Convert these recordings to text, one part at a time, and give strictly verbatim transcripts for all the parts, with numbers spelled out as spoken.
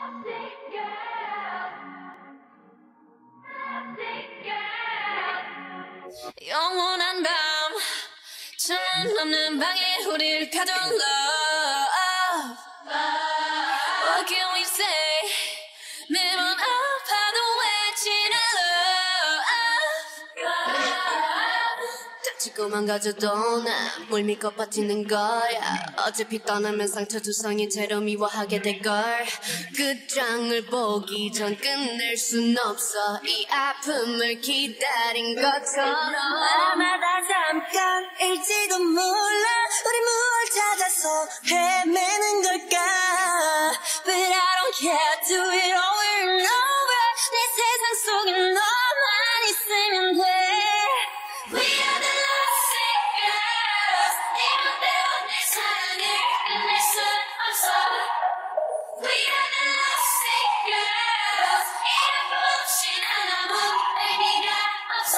영원한 밤 천만 넘는 방에 우릴 가둔 love. What can we say? 매번 아파도 외치는 love. 다치고만 가져도 난 뭘 믿고 버티는 거야. 어차피 떠나면 상처 두성이 채로 미워하게 될걸. 끝장을 보기 전 끝낼 순 없어. 이 아픔을 기다린 것처럼. 아마 다 잠깐일지도 몰라. 우리 뭘 찾아서 헤매는 걸까. But I don't care, do it over and over. 내 세상 속에 너만 있으면 돼. We are the lovesick girls. 네 맘대로 내 사랑을 끝낼 순 없어. We are the lovesick girls. 이름 없인 아무 의미가 없어.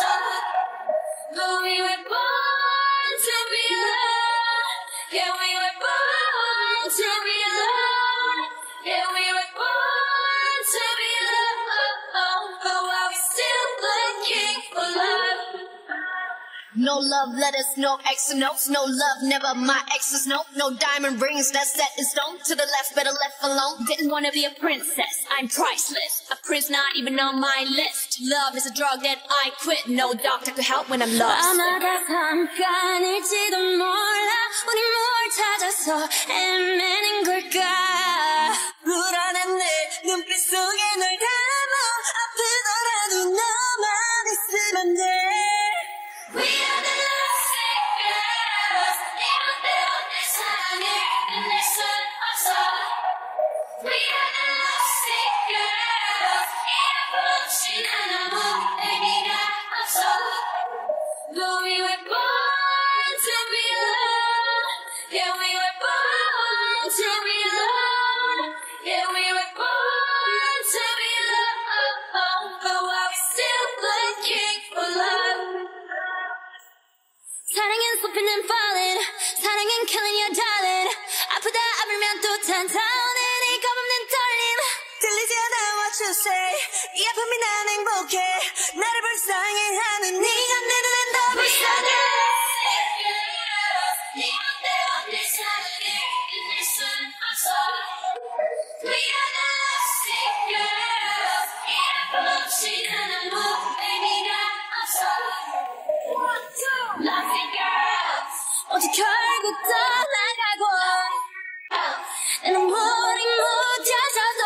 But we were born to be alone. Yeah, we were born to be alone. Yeah, we were born to be alone. But while we still looking for love. No love letters, no extra notes. No love, never my exes, no. No diamond rings that's set in stone. To the left, better left alone. Didn't wanna be a princess, I'm priceless. A prince not even on my list. Love is a drug that I quit. No doctor could help when I'm lost. 아마 다 잠깐일지도 몰라. 우리 뭘 찾아서 헤매는 걸까. 불안한 내 눈빛 속에 널 담아. 아프더라도 너만 있으면 돼. We are the lovesick girls. 네 맘대로 내 사랑을 끝낼 순 없어. We are the lovesick girls. 이름 없인 아무 의미가 없어. But we were born to be alone. Yeah, we were born to be alone. Yeah, we were born to be alone. But while we still looking for love. 사랑은 쏟히는 falling. 사랑은 killing your darling. 아프다 아프면 또 탄탄해. 이 겁없는 떨림. 들리지 않아 what you say. 이 아픔이 난 행복해. 나를 불쌍해 하는 네가 내 눈엔 더 불쌍해. 네 맘대로 내 사랑을 끝낼 순 없어. We are the lovesick girls. 이름 없인 아무 의미가 없어. Lovesick girls. 어제 결국 떠나가고 내 눈물이 묻혀져도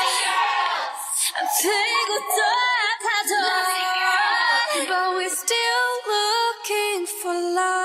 아프고 또 아파도 Lovesick girls. But we're still looking for love.